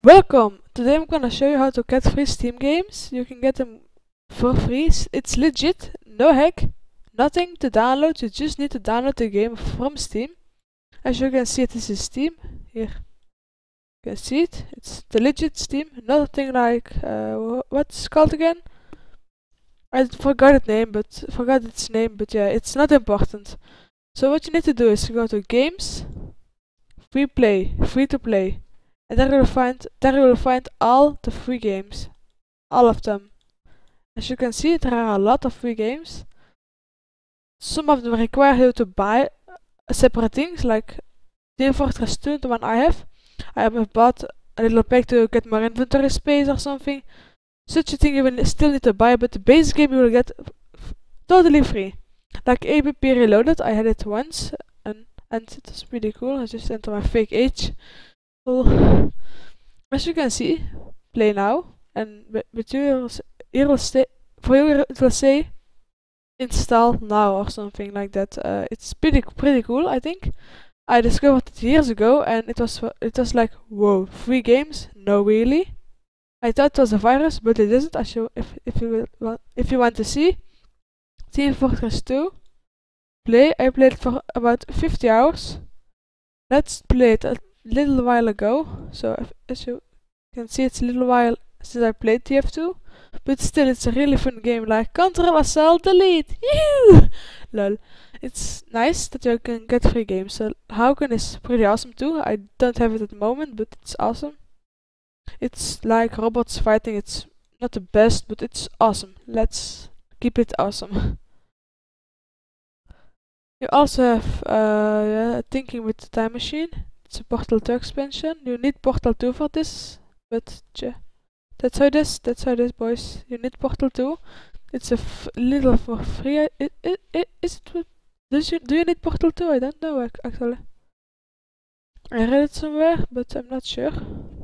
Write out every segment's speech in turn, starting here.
Welcome! Today I'm gonna show you how to get free Steam games. You can get them for free. It's legit, no hack, nothing to download. You just need to download the game from Steam. As you can see, this is Steam. Here, you can see it. It's the legit Steam. Nothing like what's it called again? I forgot its name. But yeah, it's not important. So what you need to do is go to Games, Free to Play. And there you will find all the free games. All of them. As you can see, there are a lot of free games. Some of them require you to buy separate things, like Team Fortress 2, the one I have. I have bought a little pack to get more inventory space or something. Such a thing you will still need to buy, but the base game you will get totally free. Like ABP Reloaded, I had it once, and it was pretty cool. I just entered my fake age. Well, as you can see, play now, and it will say install now or something like that. It's pretty cool, I think. I discovered it years ago, and it was like, whoa, free games? No, really? I thought it was a virus, but it isn't. If you want to see Team Fortress 2 play, I played it for about 50 hours. Let's play it a little while ago, so as you can see, it's a little while since I played TF2, but still it's a really fun game, like Control Assault Delete. Yoo! Lol. It's nice that you can get free games. So Hauken is pretty awesome too. I don't have it at the moment, but it's awesome. It's like robots fighting. It's not the best, but it's awesome. Let's keep it awesome. You also have Thinking with the Time Machine. It's a Portal 2 expansion. You need Portal 2 for this, but that's how it is, boys. You need Portal 2. It's a little for free. Do you need Portal 2? I don't know actually. I read it somewhere, but I'm not sure.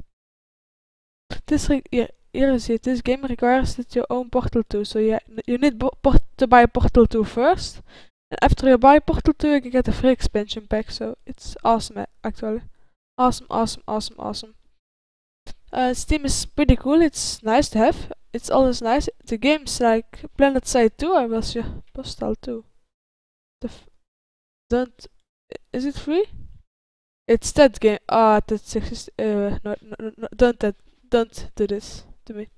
Here you see it. This game requires that you own Portal 2, so you need to buy Portal 2 first. And after you buy Portal 2, you can get a free expansion pack, so it's awesome actually. Awesome. Steam is pretty cool, it's nice to have. It's always nice. The games like PlanetSide 2, I will show Postal 2. Is it free? It's that game. That's no, don't do this to me.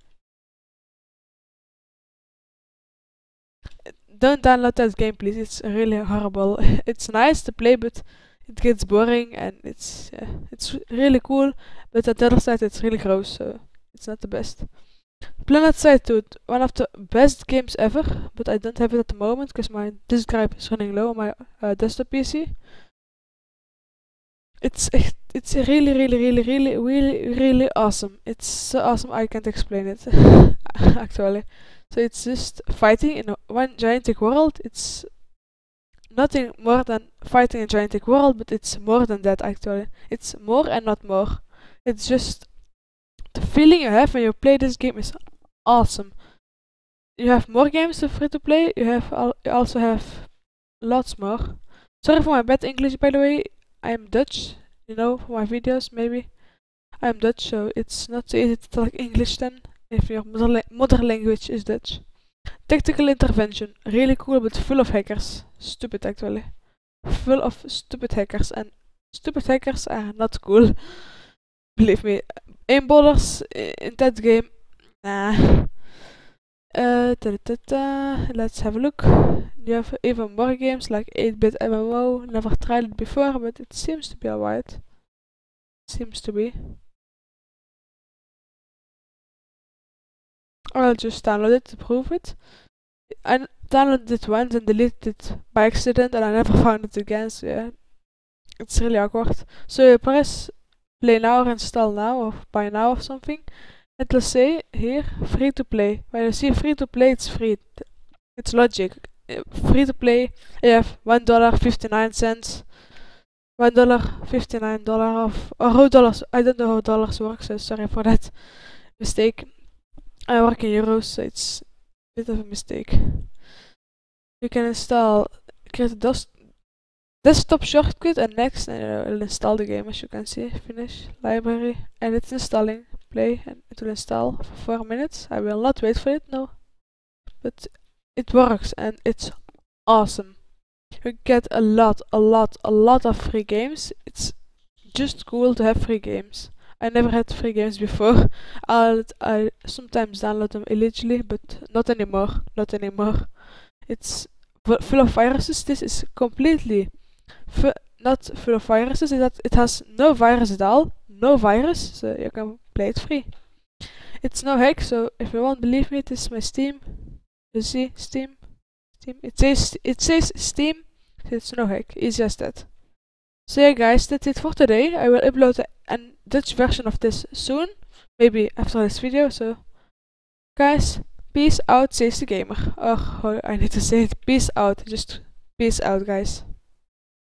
Don't download that game, please. It's really horrible. It's nice to play, but it gets boring, and it's really cool. But on the other side, it's really gross, so it's not the best. PlanetSide 2, one of the best games ever, but I don't have it at the moment because my disk drive is running low on my desktop PC. It's really awesome. It's so awesome I can't explain it actually. So it's just fighting in one gigantic world. It's nothing more than fighting in a gigantic world, but it's more than that actually. It's more and not more. It's just the feeling you have when you play this game is awesome. You have more games for free to play. You also have lots more. Sorry for my bad English, by the way. I am Dutch, you know, for my videos maybe. I am Dutch, so it's not so easy to talk English then, if your mother language is Dutch. Tactical Intervention, really cool, but full of hackers. Stupid actually. Full of stupid hackers, and stupid hackers are not cool. Believe me. Aimballers in that game, nah. Let's have a look. You have even more games like 8-bit MMO. Never tried it before, but it seems to be alright. Seems to be. I'll just download it to prove it. I downloaded it once and deleted it by accident, and I never found it again, so yeah. It's really awkward. So you press play now or install now or buy now or something. It will say here free to play. When you see free to play, it's free. It's logic. Free to play, you have $1.59, $1.59 or how dollars. I don't know how dollars work, so sorry for that mistake. I work in euros, so it's a bit of a mistake. You can create a desktop shortcut, and next, and it'll install the game. As you can see, finish library, and it's installing. play and it will install for 4 minutes. I will not wait for it, no. But it works and it's awesome. You get a lot of free games. It's just cool to have free games. I never had free games before. I sometimes download them illegally, but not anymore. Not anymore. It's full of viruses. This is completely not full of viruses. It has no virus at all. No virus, so you can play it free. It's no hack, so if you won't believe me, this is my Steam. You see, Steam. It says Steam. It's no hack. Easy as that. So yeah, guys, that's it for today. I will upload a Dutch version of this soon, maybe after this video. So, guys, peace out, says the gamer. Or how I need to say it, peace out. Just peace out, guys.